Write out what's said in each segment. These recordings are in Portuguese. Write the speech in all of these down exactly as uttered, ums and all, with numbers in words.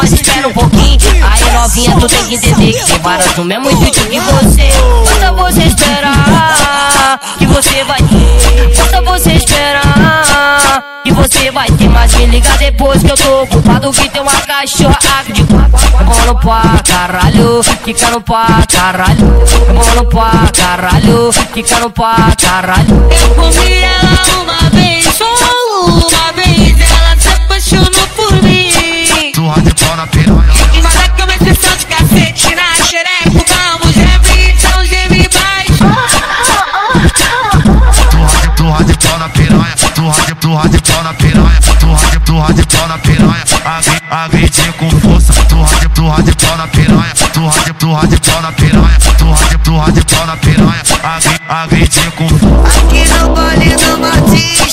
mas espera um pouquinho. Aí novinha, tu tem que entender que tem varas no mesmo intuito que você. Basta você esperar que você vai ter. Basta você esperar que você vai ter. Mas me liga depois que eu tô ocupado, que tem uma cachorra de mano pra caralho, quicando pra caralho, mano pra caralho, quicando pra caralho. Eu comi ela uma vez, só uma vez, ela se apaixonou por mim. Surra de pau na piranha, E mas é que uma sessão de cacete na xereca, vamos geme, então geme baixo. surra de pau na piranha, surra de, surra de pau na piranha, surra de, surra de pau na piranha, Agri, agride com força, surra de, surra de pau na piranha, surra de, surra de pau na piranha, surra de, surra de pau na piranha, Agri, agride com força. Aqui no baile do Martins.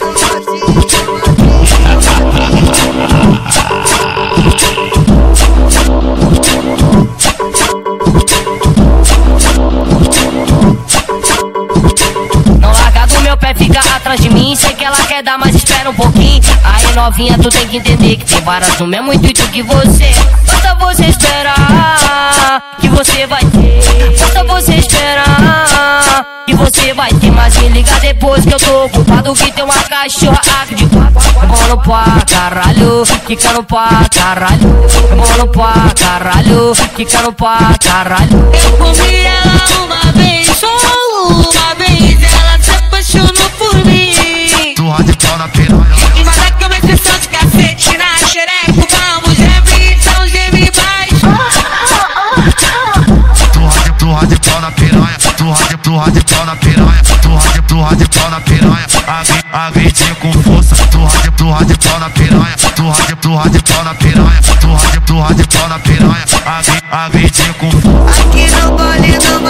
Não larga do meu pé, fica atrás de mim. Sei que ela quer dar, mas espera um pouquinho. Aí novinha, tu tem que entender que tem varas no mesmo intuito que você. Basta você esperar que você vai ter. Basta você esperar que você vai ter. Mas me liga depois que eu tô ocupado, que tem uma cachorra de mano pra caralho, quicando pra caralho, mano pra caralho, quicando pra caralho. Eu comi ela uma vez, só uma vez, ela se apaixonou por mim. Surra de pau na piranha, E mas é que uma sessão de cacete na xereca, vamos geme, então geme baixo. surra de, surra de pau na piranha, surra de, surra de pau na piranha, surra de, surra de pau na piranha, Agri, agride com força, surra de, surra de pau na piranha, surra de, surra de pau na piranha, surra de, surra de pau na piranha, Agri, agride com força. Aqui no baile do